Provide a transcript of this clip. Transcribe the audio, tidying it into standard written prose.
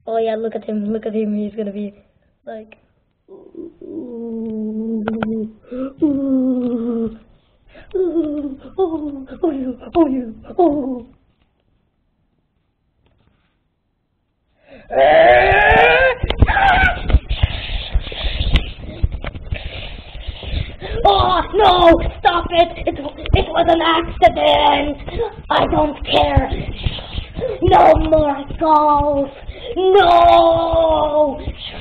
Oh yeah, look at him, he's gonna be like... Oh no! Stop it! It was an accident! I don't care! No more golf! No!